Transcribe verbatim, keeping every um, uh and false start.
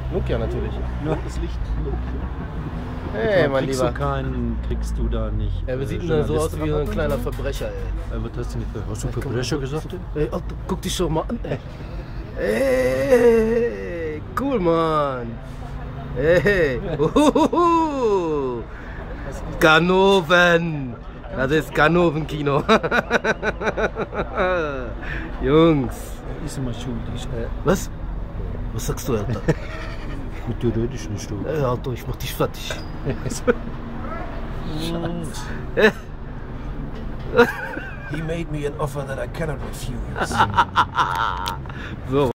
Nokia natürlich. Nur das Licht. Hey, mein kriegst Lieber. Du keinen, kriegst du da nicht. Er äh, sieht nur so aus wie ein Journalistenrabatt kleiner und so? Verbrecher, ey. Äh, Was hast du nicht für, hast du Verbrecher gesagt? Ey, Alter, guck dich schon mal an, ey. Ey, cool, Mann. Ey, uhuhu. Ganoven. Das ist Ganoven-Kino. Jungs. Ist immer schuldig. Äh, was? Was sagst du, Alter? Mit dir rede ich nicht, du. Ey, Alter, ich mach dich fertig. He made me an offer that I cannot refuse. So.